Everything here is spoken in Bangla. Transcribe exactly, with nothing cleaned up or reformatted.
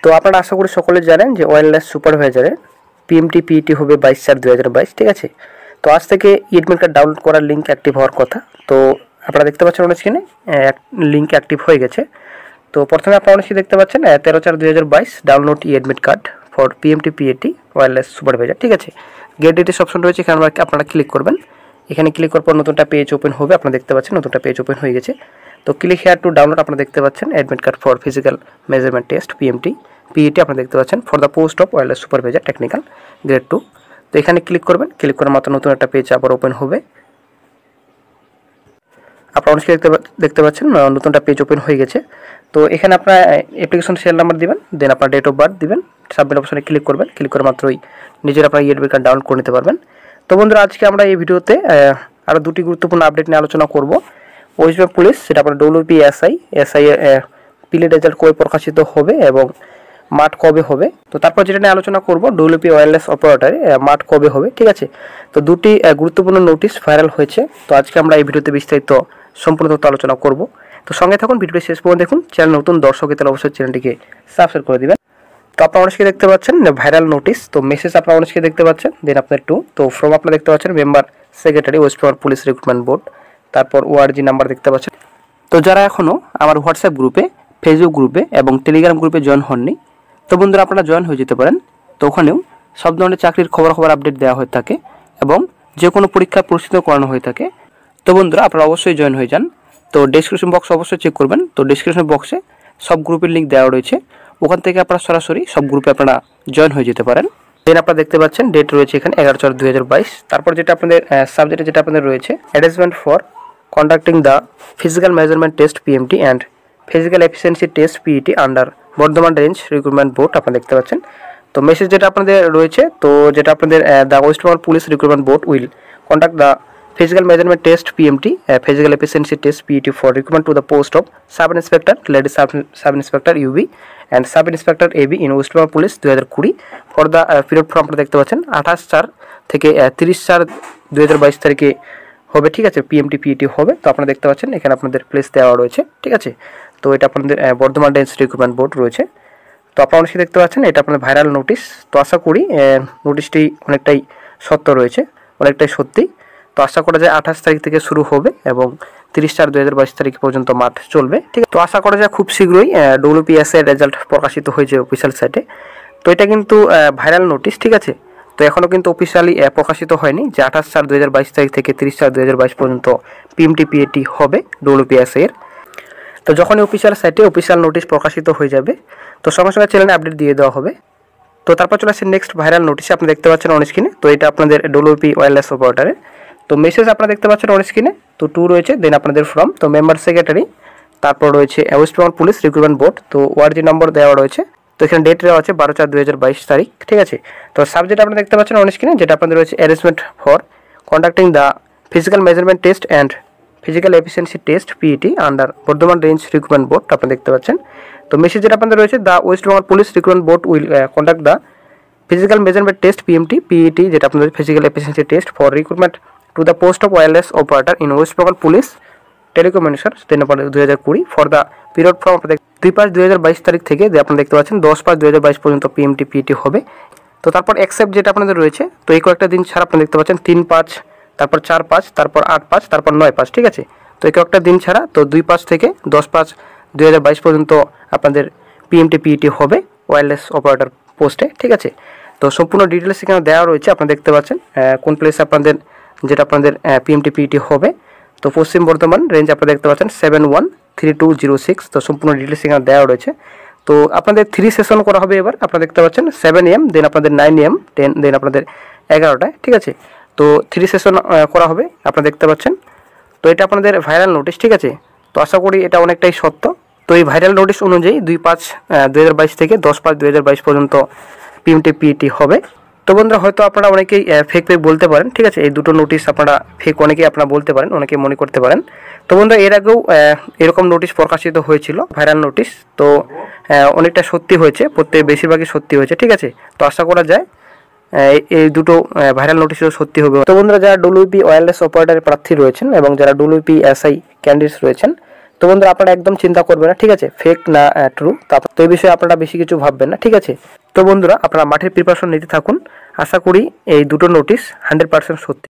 তো আপনারা আশা করি সকলে জানেন যে ওয়্যারলেস সুপারভাইজারে পিএমটি পিইটি হবে বাইশ চার দুই হাজার বাইশ, ঠিক আছে। তো আজ থেকে এডমিট কার্ড ডাউনলোড করার লিঙ্ক অ্যাক্টিভ হওয়ার কথা। তো আপনারা দেখতে পাচ্ছেন অনেক স্ক্রিনে লিঙ্ক অ্যাক্টিভ হয়ে গেছে। তো প্রথমে আপনারা অনেক দেখতে পাচ্ছেন তেরো চার দুই হাজার বাইশ download e admit card for PMT PET wireless supervisor, ঠিক আছে। গেট ডিটেলস অপশন রয়েছে, এখানে আপনারা ক্লিক করবেন। এখানে ক্লিক করার পর নতুনটা পেজ ওপেন হবে, আপনারা দেখতে পাচ্ছেন নতুনটা পেজ ওপেন হয়ে গেছে। তো ক্লিক হেয়ার টু ডাউনলোড, আপনারা দেখতে পাচ্ছেন admit card for physical measurement test PMT PET, আপনারা দেখতে পাচ্ছেন for the post of wireless supervisor technical grade two. তো এখানে ক্লিক করবেন, ক্লিক করার মাত্র নতুন একটা পেজ আবার ওপেন হবে। আপনারা অনেক দেখতে দেখতে পাচ্ছেন নতুনটা পেজ ওপেন হয়ে গেছে। তো এখানে আপনার অ্যাপ্লিকেশন সেল নাম্বার দিবেন, দেন আপনার ডেট অফ বার্থ দিবেন, সাবমিট অপশনে ক্লিক করবেন। ক্লিক করা মাত্রই নিজের আপনার এডমিট কার্ড ডাউনলোড করে নিতে পারবেন। তো বন্ধুরা, আজকে আমরা এই ভিডিওতে আরও দুটি গুরুত্বপূর্ণ আপডেট নিয়ে আলোচনা করব। ওয়েস্ট বেঙ্গল পুলিশ, সেটা আপনার ডব্লিউবিপি এসআই এসআই পিলের রেজাল্ট কবে প্রকাশিত হবে এবং মাঠ কবে হবে। তো তারপর যেটা নিয়ে আলোচনা করব ডব্লিউবিপি ওয়্যারলেস অপারেটরে মাঠ কবে হবে, ঠিক আছে। তো দুটি গুরুত্বপূর্ণ নোটিশ ভাইরাল হয়েছে। তো আজকে আমরা এই ভিডিওতে বিস্তারিত সম্পূর্ণ তথ্য আলোচনা করব। তো সঙ্গে থাকুন, ভিডিওটি শেষ পর্যন্ত দেখুন। চ্যানেল নতুন দর্শক তাহলে অবশ্যই চ্যানেলটিকে সাবস্ক্রাইব করে দিবেন। তো আপনারা অনেকে দেখতে পাচ্ছেন ভাইরাল নোটিশ, তো মেসেজ আপনারা অনেকে দেখতে পাচ্ছেন, দেন আপনার টু। তো ফ্রম আপনারা দেখতে পাচ্ছেন member secretary West Bengal police recruitment board, তারপর ওআরজি নাম্বার দেখতে পাচ্ছেন। তো যারা এখনও আমার হোয়াটসঅ্যাপ গ্রুপে, ফেসবুক গ্রুপে এবং টেলিগ্রাম গ্রুপে জয়েন হননি, তো বন্ধুরা আপনারা জয়েন হয়ে যেতে পারেন। তো ওখানেও সব ধরনের চাকরির খবর খবর আপডেট দেওয়া হয়ে থাকে এবং যে কোনো পরীক্ষার প্রস্তুতি করানো হয়ে থাকে। তো বন্ধুরা আপনারা অবশ্যই জয়েন হয়ে যান। তো ডেসক্রিপশন বক্স অবশ্যই চেক করবেন। তো ডেসক্রিপশন বক্সে সব গ্রুপের লিঙ্ক দেওয়া রয়েছে, ওখান থেকে আপনারা সরাসরি সব গ্রুপে আপনারা জয়েন হয়ে যেতে পারেন। দেন আপনারা দেখতে পাচ্ছেন ডেট রয়েছে এখানে এগারো চার দুই হাজার বাইশ। তারপর যেটা আপনাদের সাবজেক্টে যেটা আপনাদের রয়েছে advertisement for conducting the physical measurement test PMT and physical efficiency test PET under Bardhaman range recruitment board, আপনারা দেখতে পাচ্ছেন। তো মেসেজ যেটা আপনাদের রয়েছে, তো যেটা আপনাদের the West Bengal police recruitment board will conduct the physical measurement test P M T, uh, physical efficiency test P E T for recruitment to the post of sub inspector, lady sub, sub inspector U B and sub inspector A B in West Bengal Police দুই হাজার কুড়ি for the uh, period from আপনারা দেখতে পাচ্ছেন আঠাশ চার থেকে তিরিশ চার দুই হাজার বাইশ তারিখে হবে, ঠিক আছে। পিএমটি পিইটি হবে। তো আপনারা দেখতে পাচ্ছেন এখানে আপনাদের প্লেস দেওয়া রয়েছে, ঠিক আছে। তো এটা আপনাদের বর্ধমান রেঞ্জ রিক্রুটমেন্ট বোর্ড রয়েছে। তো আপনারা অনেকে দেখতে পাচ্ছেন এটা আপনাদের ভাইরাল নোটিশ। তো আশা করি নোটিশটি অনেকটাই সত্য রয়েছে, অনেকটাই সত্যি। তো আশা করা যায় আঠাশ তারিখ থেকে শুরু হবে এবং তিরিশ চার দুই হাজার বাইশ তারিখ পর্যন্ত মাঠ চলবে, ঠিক আছে। তো আশা করা যায় খুব শীঘ্রই ডব্লিউপিএসএ এর রেজাল্ট প্রকাশিত হয়েছে অফিসিয়াল সাইটে। তো এটা কিন্তু ভাইরাল নোটিশ, ঠিক আছে। তো এখনও কিন্তু অফিসিয়ালি প্রকাশিত হয়নি যে আঠাশ চার দুই হাজার বাইশ তারিখ থেকে তিরিশ চার দুই হাজার বাইশ পর্যন্ত পিএমটি পিইটি হবে ডব্লিউপিএসএ এর। তো যখনই অফিসিয়াল সাইটে অফিসিয়াল নোটিশ প্রকাশিত হয়ে যাবে, তো সঙ্গে সঙ্গে চ্যানেলে আপডেট দিয়ে দেওয়া হবে। তো তারপর চলে আসছে নেক্সট ভাইরাল নোটিশ, আপনি দেখতে পাচ্ছেন অন স্ক্রিনে। তো এটা আপনাদের ডব্লিউপি ওয়্যারলেস অপারেটরে। তো মেসেজ আপনারা দেখতে পাচ্ছেন অন স্ক্রিনে। তো টু রয়েছে, দেন আপনাদের ফ্রম, তো মেম্বার সেক্রেটারি, তারপর রয়েছে West Bengal police recruitment board. তো ওআরজি নম্বর দেওয়া রয়েছে। তো এখানে ডেট দেওয়া আছে বারো চার দুই হাজার বাইশ তারিখ, ঠিক আছে। তো সাবজেক্ট আপনারা দেখতে পাচ্ছেন অন স্ক্রিনে, যেটা আপনাদের রয়েছে arrangement for conducting the physical measurement test and physical efficiency test PET under Bardhaman range recruitment board, আপনারা দেখতে পাচ্ছেন। তো মেসেজ যেটা আপনাদের রয়েছে the West Bengal police recruitment board will conduct the physical measurement test PMT PET, যেটা আপনাদের physical efficiency test for recruitment to the post of wireless operator in West Bengal police telecommunication দুই হাজার কুড়ি ফর দ্য পিরিয়ড ফ্রম দুই পাঁচ দুই হাজার বাইশ তারিখ থেকে আপনারা দেখতে পাচ্ছেন দশ পাঁচ দুই হাজার বাইশ পর্যন্ত পিএমটি পিইটি হবে। তো তারপর অ্যাকসেপ্ট যেটা আপনাদের রয়েছে, তো এই কয়েকটা দিন ছাড়া আপনারা দেখতে পাচ্ছেন তিন পাঁচ, তারপর চার পাঁচ, তারপর আট পাঁচ, তারপর নয় পাঁচ, ঠিক আছে। তো এই কয়েকটা দিন ছাড়া তো দুই পাঁচ থেকে দশ পাঁচ দুই হাজার বাইশ পর্যন্ত আপনাদের পিএমটি পিইটি হবে ওয়্যারলেস অপারেটর পোস্টে, ঠিক আছে। তো সম্পূর্ণ ডিটেলস এখানে দেওয়া রয়েছে, আপনারা দেখতে পাচ্ছেন কোন প্লেসে আপনাদের যেটা আপনাদের পিএমটি পিইটি হবে। তো পশ্চিম বর্ধমান রেঞ্জ আপনারা দেখতে পাচ্ছেন seven one three two zero six. তো সম্পূর্ণ ডিটেলস এখানে দেওয়া রয়েছে। তো আপনাদের থ্রি সেশন করা হবে এবার, আপনারা দেখতে পাচ্ছেন সেভেন এম, দেন আপনাদের নাইন এম, টেন, দেন আপনাদের এগারোটায়, ঠিক আছে। তো থ্রি সেশন করা হবে, আপনারা দেখতে পাচ্ছেন। তো এটা আপনাদের ভাইরাল নোটিশ, ঠিক আছে। তো আশা করি এটা অনেকটাই সত্য। তো এই ভাইরাল নোটিশ অনুযায়ী দুই পাঁচ দুই হাজার বাইশ থেকে দশ পাঁচ দুই হাজার বাইশ পর্যন্ত পিএমটি পিইটি হবে। তো বন্ধুরা হয়তো আপনারা অনেকেই ফেক ফেক বলতে পারেন, ঠিক আছে। এই দুটো নোটিশ আপনারা ফেক অনেকেই আপনারা বলতে পারেন, অনেকেই মনে করতে পারেন। তো বন্ধুরা এর আগেও এরকম নোটিশ প্রকাশিত হয়েছিল, ভাইরাল নোটিশ। তো অনেকটা সত্যি হয়েছে, প্রত্যেক বেশিরভাগই সত্যি হয়েছে, ঠিক আছে। তো আশা করা যায় এই দুটো ভাইরাল নোটিশও সত্যি হবে। তো বন্ধুরা যারা ডব্লিউবি ওয়্যারলেস অপারেটরের প্রার্থী রয়েছেন এবং যারা ডব্লিউবি এসআই ক্যান্ডিডেটস রয়েছেন, তো তো বন্ধুরা আপনারা একদম চিন্তা করবেন না, ঠিক আছে, ফেক না ট্রু, তো এই বিষয়ে আপনারা বেশি কিছু ভাববেন না, ঠিক আছে। তো বন্ধুরা আপনারা মাঠের প্রিপারেশন নিতে থাকুন, আশা করি এই দুটো নোটিশ হান্ড্রেড পার্সেন্ট সত্যি।